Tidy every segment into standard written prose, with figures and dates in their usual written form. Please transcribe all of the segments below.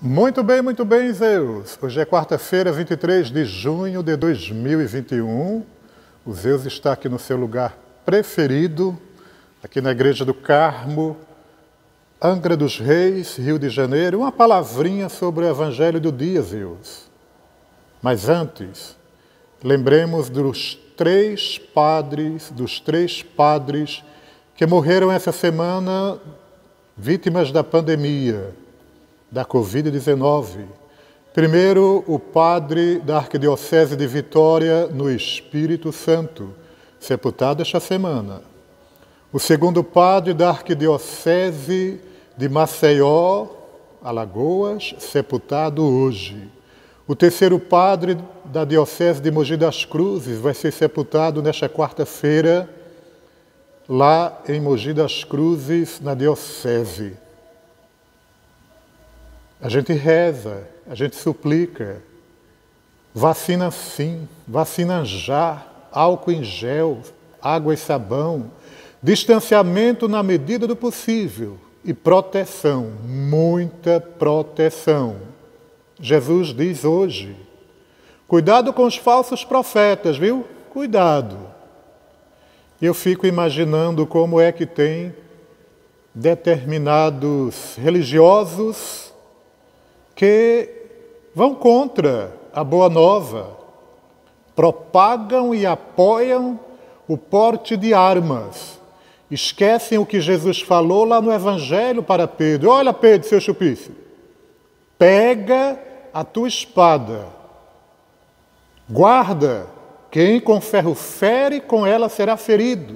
Muito bem, Zeus. Hoje é quarta-feira, 23 de junho de 2021. O Zeus está aqui no seu lugar preferido, aqui na Igreja do Carmo, Angra dos Reis, Rio de Janeiro. Uma palavrinha sobre o Evangelho do dia, Zeus. Mas antes, lembremos dos três padres que morreram essa semana vítimas da pandemia da Covid-19. Primeiro, o padre da Arquidiocese de Vitória, no Espírito Santo, sepultado esta semana. O segundo padre da Arquidiocese de Maceió, Alagoas, sepultado hoje. O terceiro padre da Diocese de Mogi das Cruzes vai ser sepultado nesta quarta-feira, lá em Mogi das Cruzes, na Diocese. A gente reza, a gente suplica, vacina sim, vacina já, álcool em gel, água e sabão, distanciamento na medida do possível e proteção, muita proteção. Jesus diz hoje, cuidado com os falsos profetas, viu? Cuidado. Eu fico imaginando como é que tem determinados religiosos que vão contra a boa nova, propagam e apoiam o porte de armas. Esquecem o que Jesus falou lá no Evangelho para Pedro. Olha, Pedro, seu chupício, pega a tua espada, guarda, quem com ferro fere, com ela será ferido.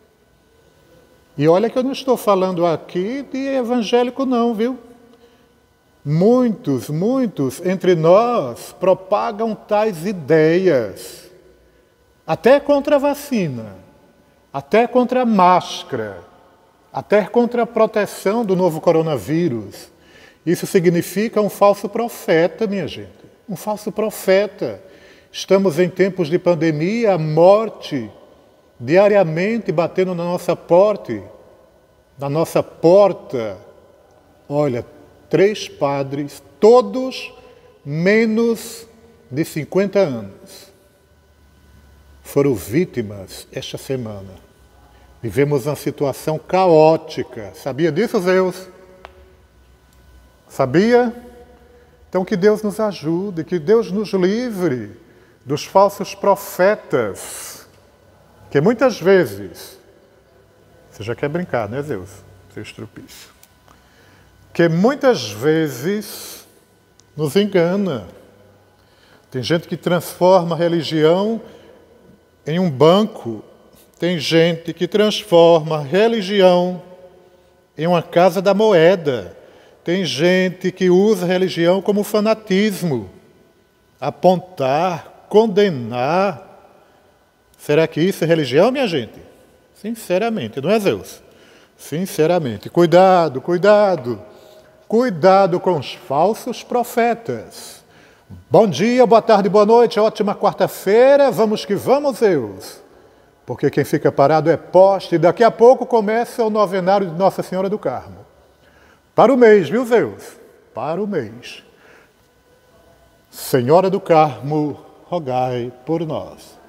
E olha que eu não estou falando aqui de evangélico não, viu? Muitos entre nós propagam tais ideias, até contra a vacina, até contra a máscara, até contra a proteção do novo coronavírus. Isso significa um falso profeta, minha gente, um falso profeta. Estamos em tempos de pandemia, a morte diariamente batendo na nossa porta. Olha, 3 padres, todos menos de 50 anos, foram vítimas esta semana. Vivemos uma situação caótica. Sabia disso, Zeus? Sabia? Então que Deus nos ajude, que Deus nos livre dos falsos profetas, que muitas vezes, você já quer brincar, né, Zeus? Seu estrupício. Que muitas vezes nos engana. Tem gente que transforma a religião em um banco. Tem gente que transforma a religião em uma casa da moeda. Tem gente que usa a religião como fanatismo. Apontar, condenar. Será que isso é religião, minha gente? Sinceramente, não é, Zeus? Sinceramente. Cuidado, cuidado. Cuidado com os falsos profetas. Bom dia, boa tarde, boa noite, ótima quarta-feira. Vamos que vamos, Zeus. Porque quem fica parado é poste. E daqui a pouco começa o novenário de Nossa Senhora do Carmo. Para o mês, viu, Zeus? Para o mês. Senhora do Carmo, rogai por nós.